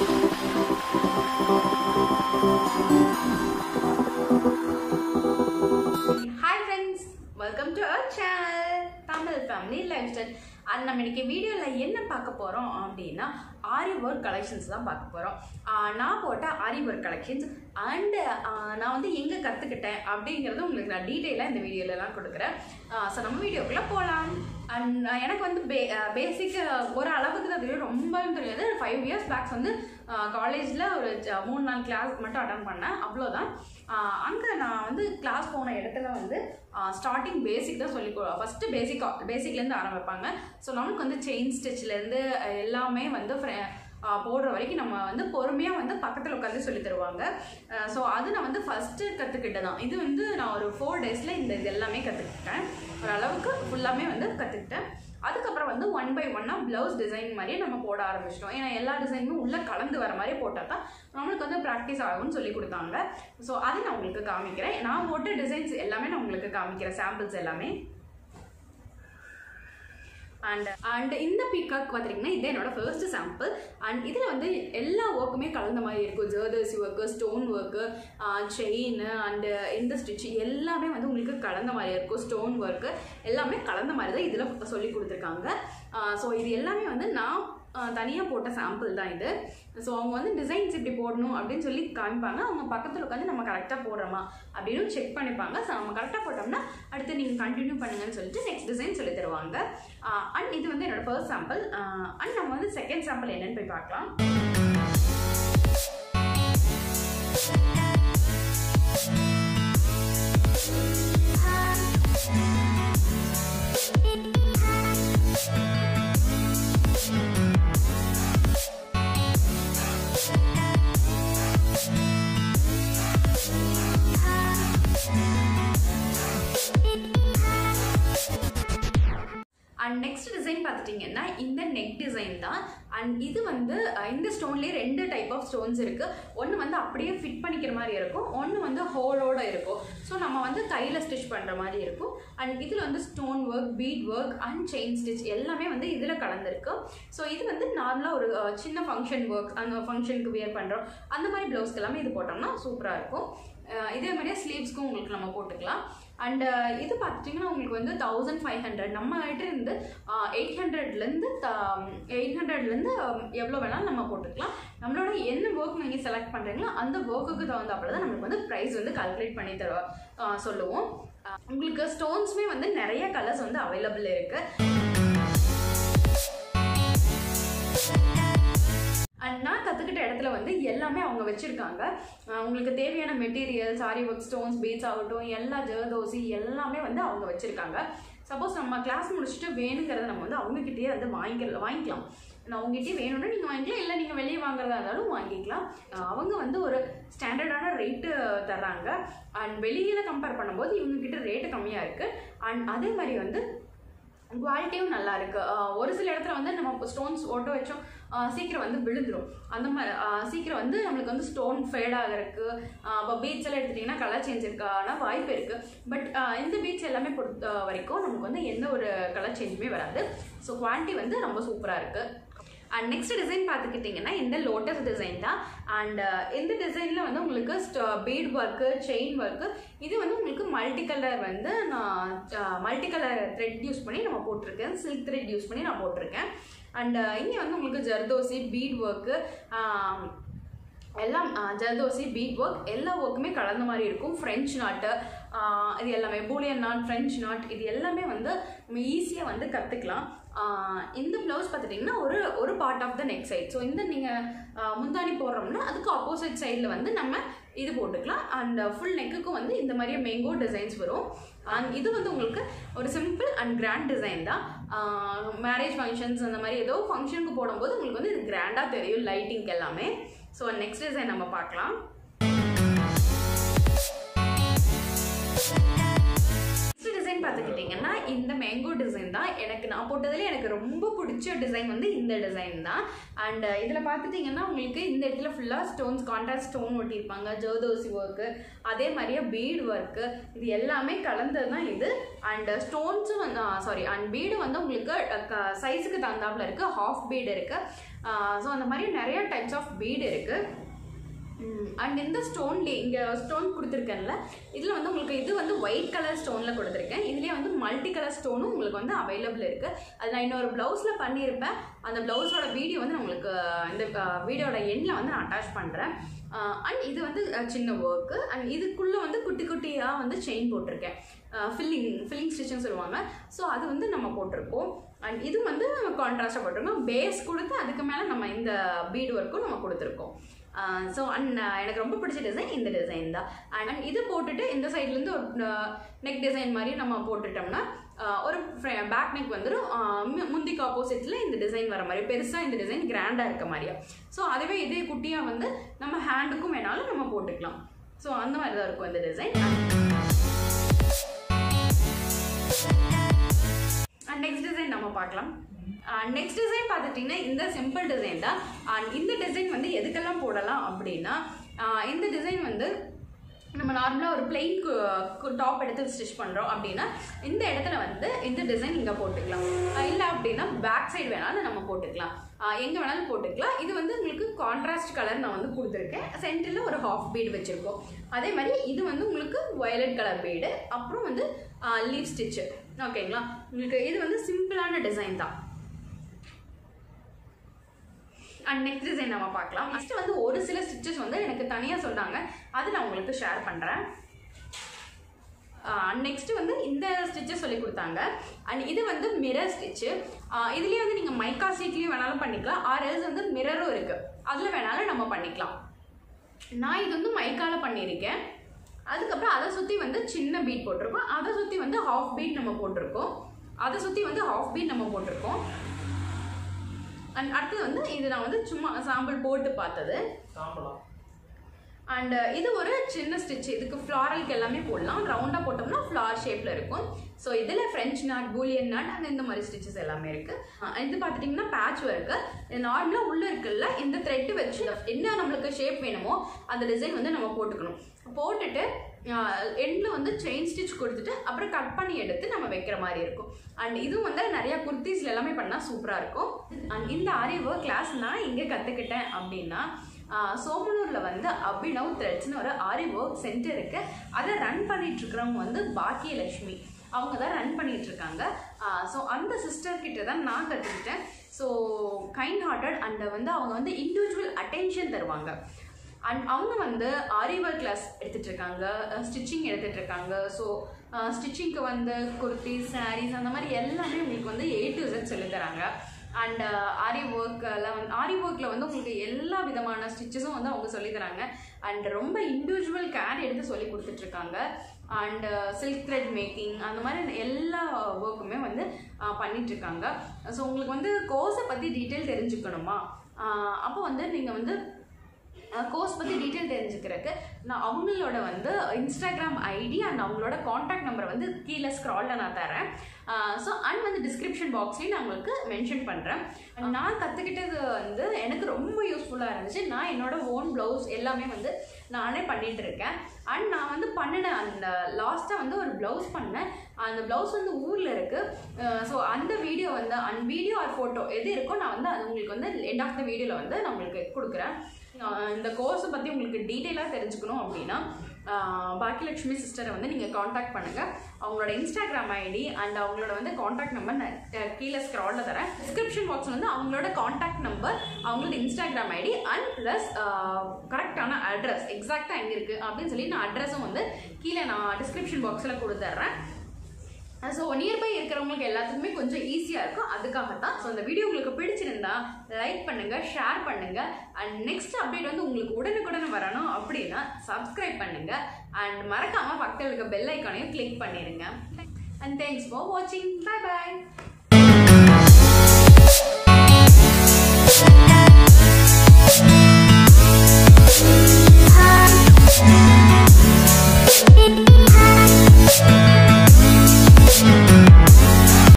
Hi friends, welcome to our channel Tamil Family Lifestyle. And நம்ம இன்னைக்கு வீடியோல என்ன பார்க்க போறோம் அப்படினா ஆரி வர்க் கலெக்ஷன்ஸ் தான் பார்க்க போறோம். நான் போட்ட ஆரி வர்க் கலெக்ஷன்ஸ் and நான் வந்து எங்க கத்துக்கிட்டேன் அப்படிங்கறது உங்களுக்கு நான் டீடைலா இந்த வீடியோல எல்லாம் கொடுக்கிறேன். சோ நம்ம வீடியோக்குள்ள போலாம். and எனக்கு வந்து பேசிக் ஒரு அளவுக்கு தான் தெரியும், ரொம்ப தெரியாது. 5 years பேக் வந்து காலேஜ்ல ஒரு 3-4 கிளாஸ் மட்டும் அட்டெண்ட் பண்ணேன், அவ்வளவுதான். அங்க நான் வந்து கிளாஸ் போன இடத்துல வந்து ஸ்டார்டிங் பேசிக் தான் சொல்லி ஃபர்ஸ்ட் பேசிக்ல இருந்து ஆரம்பிப்பாங்க. ஸோ நமக்கு வந்து செயின் ஸ்டிச்ல இருந்து எல்லாமே வந்து போடுற வரைக்கும் நம்ம வந்து பொறுமையாக வந்து பக்கத்தில் உட்காந்து சொல்லி தருவாங்க. ஸோ அது நான் வந்து ஃபஸ்ட்டு கற்றுக்கிட்டதான். இது வந்து நான் ஒரு 4 daysல இது எல்லாமே கற்றுக்கிட்டேன். ஓரளவுக்கு ஃபுல்லாமே வந்து கற்றுக்கிட்டேன். அதுக்கப்புறம் வந்து 1 by 1 ப்ளவுஸ் டிசைன் மாதிரியே நம்ம போட ஆரம்பிச்சிட்டோம். ஏன்னா எல்லா டிசைனும் உள்ளே கலந்து வர மாதிரி போட்டால் தான் நம்மளுக்கு வந்து ப்ராக்டிஸ் ஆகும்னு சொல்லி கொடுத்தாங்க. ஸோ அதை நான் உங்களுக்கு காமிக்கிறேன். நான் போட்ட டிசைன்ஸ் எல்லாமே நான் உங்களுக்கு காமிக்கிறேன், சாம்பிள்ஸ் எல்லாமே. அண்ட் இந்த பீகாக் பார்த்துட்டிங்கன்னா இது என்னோட ஃபர்ஸ்ட் சாம்பிள். அண்ட் இதில் வந்து எல்லா ஒர்க்குமே கலந்த மாதிரி இருக்கும். Zardozi work, stone work, chain and இந்த ஸ்டிச் எல்லாமே வந்து உங்களுக்கு கலந்த மாதிரி இருக்கும். ஸ்டோன் ஒர்க்கு எல்லாமே கலந்த மாதிரி தான் இதில் சொல்லி கொடுத்துருக்காங்க. ஸோ இது எல்லாமே வந்து நான் தனியாக போட்ட சாம்பிள் தான் இது. ஸோ அவங்க வந்து டிசைன்ஸ் இப்படி போடணும் அப்படின்னு சொல்லி காமிப்பாங்க. அவங்க பக்கத்தில் உட்காந்து நம்ம கரெக்டாக போடுறோமா அப்படின்னு செக் பண்ணிப்பாங்க. ஸோ நம்ம கரெக்டாக போட்டோம்னா அடுத்து நீங்கள் கண்டினியூ பண்ணுங்கன்னு சொல்லிட்டு நெக்ஸ்ட் டிசைன் சொல்லி தருவாங்க. அண்ட் இது வந்து என்னோட ஃபர்ஸ்ட் சாம்பிள். அண்ட் நம்ம வந்து செகண்ட் சாம்பிள் என்னன்னு போய் பார்க்கலாம். அண்ட் நெக்ஸ்ட் டிசைன் பார்த்துட்டிங்கன்னா இந்த நெக் டிசைன் தான். அண்ட் இது வந்து இந்த ஸ்டோன்லேயே 2 டைப் ஆஃப் ஸ்டோன்ஸ் இருக்குது. ஒன்று வந்து அப்படியே ஃபிட் பண்ணிக்கிற மாதிரி இருக்கும், ஒன்று வந்து ஹோலோடு இருக்கும். ஸோ நம்ம வந்து கையில் ஸ்டிச் பண்ணுற மாதிரி இருக்கும். அண்ட் இதில் வந்து stone work, bead work and chain stitch எல்லாமே வந்து இதில் கலந்துருக்கு. ஸோ இது வந்து நார்மலாக ஒரு சின்ன ஃபங்க்ஷன் ஒர்க், அந்த ஃபங்க்ஷனுக்கு வியர் பண்ணுறோம் அந்த மாதிரி ப்ளவுஸ்க்கு எல்லாமே இது போட்டோம்னா சூப்பராக இருக்கும். இதே மாதிரியே ஸ்லீவ்ஸ்க்கும் உங்களுக்கு நம்ம போட்டுக்கலாம். அண்ட் இது பார்த்துட்டிங்கன்னா உங்களுக்கு வந்து 1500 நம்ம கிட்ட இருந்து 800லேருந்து எவ்வளோ வேணாலும் நம்ம போட்டுக்கலாம். நம்மளோட என்ன ஒர்க் நீங்கள் செலக்ட் பண்ணுறீங்களோ அந்த ஒர்க்குக்கு தகுந்தாப்புல தான் நம்மளுக்கு வந்து ப்ரைஸ் வந்து கால்குலேட் பண்ணி சொல்லுவோம். உங்களுக்கு ஸ்டோன்ஸுமே வந்து நிறைய கலர்ஸ் வந்து அவைலபிள் இருக்குது. அண்ட் நான் கற்றுக்கிட்ட இடத்துல வந்து எல்லாமே அவங்க வச்சுருக்காங்க. உங்களுக்கு தேவையான materials, aari work, stones, beads ஆகட்டும், எல்லா ஜர்தோசி எல்லாமே வந்து அவங்க வச்சுருக்காங்க. சப்போஸ் நம்ம கிளாஸ் முடிச்சுட்டு வேணுங்கிறத நம்ம வந்து அவங்ககிட்டயே வந்து வாங்கிக்கலாம். நான் அவங்ககிட்டயே வேணும்னா நீங்கள் வாங்கிக்கலாம், இல்லை நீங்கள் வெளியே வாங்குறதா இருந்தாலும் வாங்கிக்கலாம். அவங்க வந்து ஒரு ஸ்டாண்டர்டான ரேட்டு தர்றாங்க. அண்ட் வெளியில் கம்பேர் பண்ணும்போது இவங்ககிட்ட ரேட்டு கம்மியாக இருக்குது. அண்ட் அதே மாதிரி வந்து குவாலிட்டியும் நல்லா இருக்குது. ஒரு சில இடத்துல வந்து நம்ம ஸ்டோன்ஸ் ஓட்ட வச்சோம் சீக்கிரம் வந்து விழுந்துடும். அந்த மாதிரி சீக்கிரம் வந்து நம்மளுக்கு வந்து ஸ்டோன் ஃபேட் ஆகிறதுக்கு, இப்போ பீட்ஸ் எல்லாம் எடுத்துட்டிங்கன்னா கலர் சேஞ்ச் இருக்கான வாய்ப்பு இருக்குது. பட் இந்த பீட்ஸ் எல்லாமே பொறுத்த வரைக்கும் நமக்கு வந்து எந்த ஒரு கலர் சேஞ்சுமே வராது. ஸோ குவாலிட்டி வந்து ரொம்ப சூப்பராக இருக்குது. அண்ட் நெக்ஸ்ட் டிசைன் பார்த்துக்கிட்டிங்கன்னா இந்த லோட்டஸ் டிசைன் தான். அண்ட் இந்த டிசைனில் வந்து உங்களுக்கு பீட் ஒர்க்கு, செயின் ஒர்க்கு, இது வந்து உங்களுக்கு மல்டி கலர் வந்து நான் மல்டி கலர் த்ரெட் யூஸ் பண்ணி நம்ம போட்டிருக்கேன், சில்க் த்ரெட் யூஸ் பண்ணி நான் போட்டிருக்கேன். அண்ட் இங்கே வந்து உங்களுக்கு ஜர்தோசி, பீட் ஒர்க்கு எல்லாம் ஜர்தோசி, பீட் ஒர்க் எல்லா ஒர்க்குமே கலந்த மாதிரி இருக்கும். ஃப்ரெஞ்ச் நாட்டு இது எல்லாமே, பூலியன் நாட், ஃப்ரெஞ்ச் நாட் இது எல்லாமே வந்து நம்ம ஈஸியாக வந்து கற்றுக்கலாம். இந்த ப்ளவுஸ் பார்த்துட்டிங்கன்னா ஒரு part of the neck side. So இந்த நீங்கள் முந்தானி போடுறோம்னா அதுக்கு ஆப்போசிட் சைடில் வந்து நம்ம இது போட்டுக்கலாம். அண்ட் ஃபுல் நெக்குக்கும் வந்து இந்த மாதிரியே மேங்கோ டிசைன்ஸ் வரும். அண்ட் இது வந்து உங்களுக்கு ஒரு சிம்பிள் அண்ட் கிராண்ட் டிசைன் தான். மேரேஜ் ஃபங்க்ஷன்ஸ் அந்த மாதிரி ஏதோ ஃபங்க்ஷனுக்கு போடும்போது உங்களுக்கு வந்து இது கிராண்டாக தெரியும், லைட்டிங்க்கு எல்லாமே. ஸோ நெக்ஸ்ட் டிசைன் நம்ம பார்க்கலாம். டிசைன் பார்த்துக்கிட்டிங்கன்னா இந்த மேங்கோ டிசைன் தான் நான் போட்டதுலேயே எனக்கு ரொம்ப பிடிச்ச டிசைன் வந்து இந்த டிசைன் தான். அண்ட் இதில் பார்த்துட்டிங்கன்னா உங்களுக்கு இந்த இடத்துல ஃபுல்லாக ஸ்டோன்ஸ் கான்ட்ராஸ்ட் ஸ்டோன் ஒட்டியிருப்பாங்க, ஜர்தோசி ஒர்க்கு, அதே மாதிரியே பீடு ஒர்க்கு, இது எல்லாமே கலந்தது தான் இது. அண்ட் ஸ்டோன்ஸும் வந்து அண்ட் பீடு வந்து உங்களுக்கு சைஸுக்கு தகுந்தாப்புல இருக்குது, ஹாஃப் பீடு இருக்குது. ஸோ அந்த மாதிரி நிறைய டைப்ஸ் ஆஃப் பீடு இருக்குது. அண்ட் இந்த ஸ்டோன்லேயே இங்கே ஸ்டோன் கொடுத்துருக்கேன்ல, இதில் வந்து உங்களுக்கு இது வந்து ஒயிட் கலர் ஸ்டோனில் கொடுத்துருக்கேன். இதுலேயே வந்து மல்டி கலர் ஸ்டோனும் உங்களுக்கு வந்து அவைலபிள் இருக்குது. அது நான் இன்னொரு ப்ளவுஸில் பண்ணியிருப்பேன். அந்த ப்ளவுஸோட வீடியோ வந்து நான் உங்களுக்கு இந்த வீடியோட எண்ணில் வந்து நான் அட்டாச் பண்ணுறேன். அண்ட் இது வந்து சின்ன ஒர்க்கு. அண்ட் இதுக்குள்ளே வந்து குட்டி குட்டியாக வந்து செயின் போட்டிருக்கேன், ஃபில்லிங் ஸ்டிச்சுன்னு சொல்லுவாங்க. ஸோ அது வந்து நம்ம போட்டிருக்கோம். அண்ட் இது வந்து கான்ட்ராஸ்டாக போட்டிருக்கோம். பேஸ் கொடுத்து அதுக்கு மேலே நம்ம இந்த பீடு ஒர்க்கும் நம்ம கொடுத்துருக்கோம். ஸோ அண்ட் எனக்கு ரொம்ப பிடிச்ச டிசைன் இந்த டிசைன் தான். அண்ட் இது போட்டுட்டு இந்த சைட்லேருந்து ஒரு நெக் டிசைன் மாதிரி நம்ம போட்டுட்டோம்னா ஒரு பேக் நெக் வந்துடும். முந்திக்கு ஆப்போசிட்டில் இந்த டிசைன் வர மாதிரி பெருசாக இந்த டிசைன் கிராண்டாக இருக்க மாதிரியா. ஸோ அதுவே இதே குட்டியாக வந்து நம்ம ஹேண்டுக்கும் வேணாலும் நம்ம போட்டுக்கலாம். ஸோ அந்த மாதிரி தான் இருக்கும் இந்த டிசைன். அண்ட் நெக்ஸ்ட் டிசைன் நம்ம பார்க்கலாம். நெக்ஸ்ட் டிசைன் பார்த்துட்டிங்கன்னா இந்த சிம்பிள் டிசைன் தான். அண்ட் இந்த டிசைன் வந்து எதுக்கெல்லாம் போடலாம் அப்படின்னா, இந்த டிசைன் வந்து நம்ம நார்மலாக ஒரு பிளெயின் டாப் எடுத்து ஸ்டிச் பண்ணுறோம் அப்படின்னா இந்த இடத்துல வந்து இந்த டிசைன் இங்கே போட்டுக்கலாம். இல்லை அப்படின்னா பேக் சைடு வேணாலும் நம்ம போட்டுக்கலாம், எங்கே வேணாலும் போட்டுக்கலாம். இது வந்து உங்களுக்கு கான்ட்ராஸ்ட் கலர் நான் வந்து கொடுத்துருக்கேன். சென்டரில் ஒரு ஹாஃப் பீடு வச்சுருக்கோம். அதே மாதிரி இது வந்து உங்களுக்கு வயலட் கலர் பீடு, அப்புறம் வந்து லீவ் ஸ்டிச்சு. ஓகேங்களா, உங்களுக்கு இது வந்து சிம்பிளான டிசைன் தான். அண்ட் நெக்ஸ்ட் டிசைன் நம்ம பார்க்கலாம். நெக்ஸ்ட் வந்து ஒரு சில ஸ்டிச்சஸ் வந்து எனக்கு தனியாக சொன்னாங்க, அது நான் உங்களுக்கு ஷேர் பண்ணுறேன். நெக்ஸ்ட் வந்து இந்த ஸ்டிச்சஸ் சொல்லி கொடுத்தாங்க. அண்ட் இது வந்து மிரர் ஸ்டிச்சு. இதுலேயே வந்து நீங்கள் மைக்கா சீட்லேயும் வேணாலும் பண்ணிக்கலாம், ஆர்எல்ஸ் வந்து மிரரும் இருக்குது, அதில் வேணாலும் நம்ம பண்ணிக்கலாம். நான் இது வந்து மைக்காவில் பண்ணியிருக்கேன். அதுக்கப்புறம் அதை சுற்றி வந்து சின்ன பீட் போட்டிருக்கோம், அதை சுற்றி வந்து ஹாஃப் பீட் நம்ம போட்டிருக்கோம், அதை சுற்றி வந்து ஹாஃப் பீட் நம்ம போட்டிருக்கோம். அண்ட் அடுத்தது வந்து இது நான் வந்து சும்மா சாம்பிள் போட்டு பார்த்தது. அண்ட் இது ஒரு சின்ன ஸ்டிச், இதுக்கு ஃப்ளாரலுக்கு எல்லாமே போடலாம். ரவுண்டாக போட்டோம்னா ஃப்ளார் ஷேப்பில் இருக்கும். ஸோ இதில் ஃப்ரெஞ்ச் நாட், பூலியன் நாட், அந்த இந்த மாதிரி ஸ்டிச்சஸ் எல்லாமே இருக்குது. இது பார்த்துட்டிங்கன்னா பேட்ச் ஒர்க்கு. நார்மலாக உள்ளே இருக்குல்ல, இந்த த்ரெட்டு வச்சு என்ன நம்மளுக்கு ஷேப் வேணுமோ அந்த டிசைன் வந்து நம்ம போட்டுக்கணும். போட்டுட்டு எண்டில் வந்து செயின் ஸ்டிச் கொடுத்துட்டு அப்புறம் கட் பண்ணி எடுத்து நம்ம வைக்கிற மாதிரி இருக்கும். அண்ட் இதுவும் வந்து நிறையா குர்த்திஸில் எல்லாமே பண்ணால் சூப்பராக இருக்கும். அண்ட் இந்த ஆரி ஒர்க் கிளாஸ் நான் இங்கே கற்றுக்கிட்டேன் அப்படின்னா, சோமனூரில் வந்து அபினவ் த்ரெட்ஸ்னு ஒரு ஆரி ஒர்க் சென்டர் இருக்குது. அதை ரன் பண்ணிகிட்ருக்கிறவங்க வந்து பாக்கியலட்சுமி, அவங்க தான் ரன் பண்ணிகிட்ருக்காங்க. ஸோ அந்த சிஸ்டர்கிட்ட தான் நான் கற்றுக்கிட்டேன். ஸோ கைண்ட் ஹார்ட்டட் அண்ட் வந்து அவங்க வந்து இண்டிவிஜுவல் அட்டென்ஷன் தருவாங்க. அண்ட் அவங்க வந்து ஆரி ஒர்க் கிளாஸ் எடுத்துகிட்ருக்காங்க, ஸ்டிச்சிங் எடுத்துகிட்ருக்காங்க. ஸோ ஸ்டிச்சிங்க்கு வந்து குர்த்தி, சாரீஸ், அந்த மாதிரி எல்லாமே உங்களுக்கு வந்து A to Z சொல்லித்தராங்க. அண்ட் ஆரி ஒர்க்கில் வந்து உங்களுக்கு எல்லா விதமான ஸ்டிச்சஸும் வந்து அவங்க சொல்லித்தராங்க. அண்ட் ரொம்ப இண்டிவிஜுவல் கேர் எடுத்து சொல்லி கொடுத்துட்ருக்காங்க. அண்ட் சில்க் த்ரெட் மேக்கிங், அந்த மாதிரி எல்லா ஒர்க்குமே வந்து பண்ணிகிட்ருக்காங்க. ஸோ உங்களுக்கு வந்து கோர்ஸை பற்றி டீட்டெயில் தெரிஞ்சுக்கணுமா, அப்போ வந்து நீங்கள் வந்து கோர்ஸ் பற்றி டீட்டெயில் தெரிஞ்சுக்கிறதுக்கு நான் அவங்களோட வந்து இன்ஸ்டாகிராம் ஐடி அண்ட் அவங்களோட காண்டாக்ட் நம்பரை வந்து கீழே ஸ்க்ராலில் நான் தரேன். ஸோ அண்ட் வந்து டிஸ்கிரிப்ஷன் பாக்ஸ்லேயும் நான் உங்களுக்கு மென்ஷன் பண்ணுறேன். நான் கற்றுக்கிட்டது வந்து எனக்கு ரொம்ப யூஸ்ஃபுல்லாக இருந்துச்சு. நான் என்னோட ஓன் ப்ளவுஸ் எல்லாமே வந்து நானே பண்ணிகிட்டு இருக்கேன். அண்ட் நான் வந்து பண்ணினேன், அந்த லாஸ்ட்டாக வந்து ஒரு ப்ளவுஸ் பண்ணேன். அந்த ப்ளவுஸ் வந்து ஊரில் இருக்குது. ஸோ அந்த வீடியோ வந்து வீடியோ ஆர் ஃபோட்டோ எது இருக்கோ நான் வந்து அது உங்களுக்கு வந்து எண்ட் ஆஃப் த வீடியோவில் வந்து நான் உங்களுக்கு கொடுக்குறேன். இந்த கோர்ஸை பற்றி உங்களுக்கு டீட்டெயிலாக தெரிஞ்சுக்கணும் அப்படின்னா பாக்கியலட்சுமி சிஸ்டரை வந்து நீங்கள் காண்டாக்ட் பண்ணுங்கள். அவங்களோட இன்ஸ்டாகிராம் ஐடி அண்ட் அவங்களோட வந்து காண்டாக்ட் நம்பர் நான் கீழே ஸ்க்ராலில் தரேன். டிஸ்கிரிப்ஷன் பாக்ஸில் வந்து அவங்களோட காண்டாக்ட் நம்பர், அவங்களோட இன்ஸ்டாகிராம் ஐடி அண்ட் ப்ளஸ் கரெக்டான அட்ரஸ் எக்ஸாக்டாக எங்கே இருக்குது அப்படின்னு சொல்லி நான் அட்ரஸும் வந்து கீழே நான் டிஸ்கிரிப்ஷன் பாக்ஸில் கொடுத்துட்றேன். ஸோ நியர்பை இருக்கிறவங்களுக்கு எல்லாத்துக்குமே கொஞ்சம் ஈஸியாக இருக்கும், அதுக்காகத்தான். ஸோ இந்த வீடியோ உங்களுக்கு பிடிச்சிருந்தா லைக் பண்ணுங்கள், ஷேர் பண்ணுங்கள். அண்ட் நெக்ஸ்ட் அப்டேட் வந்து உங்களுக்கு உடனுக்குடனே வரணும் அப்படின்னா சப்ஸ்கிரைப் பண்ணுங்கள். அண்ட் மறக்காமல் பக்கத்தில் இருக்க பெல் ஐக்கானையும் கிளிக் பண்ணிடுங்க. அண்ட் தேங்க்ஸ் ஃபார் வாட்சிங். பை பாய்.